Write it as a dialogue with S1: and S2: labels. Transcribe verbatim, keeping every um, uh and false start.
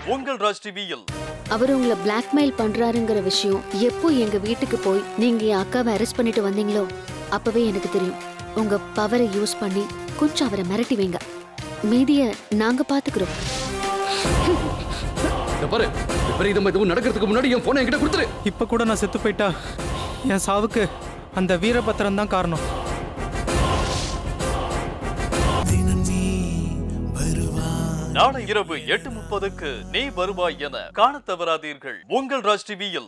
S1: உங்கள் ராஜ் டிவியில்.
S2: அவர் உங்களை பிளாக்மெயில் பண்றாருங்கிற விஷயம் எப்போ எங்க வீட்டுக்கு போய் நீங்க என் அக்காவை அரெஸ்ட் பண்ணிட்டு வந்தீங்களோ அப்பவே எனக்கு தெரியும். உங்க பவரை யூஸ் பண்ணி கொஞ்சம் அவரை மிரட்டி வைங்க. மீதிய நாங்க பாத்துக்கிறோம்.
S3: பாரு, விபரீதம் எதுவும் நடக்கிறதுக்கு முன்னாடி என் போனை என்கிட்ட கொடுத்துரு.
S4: இப்ப கூட நான் செத்து போயிட்டா என் சாவுக்கு அந்த வீரபத்திரம் தான் காரணம்.
S1: நாளை இரவு எட்டு முப்பதுக்கு நீ வருவாய் என காண தவறாதீர்கள். உங்கள் ராஜ் டிவியில்.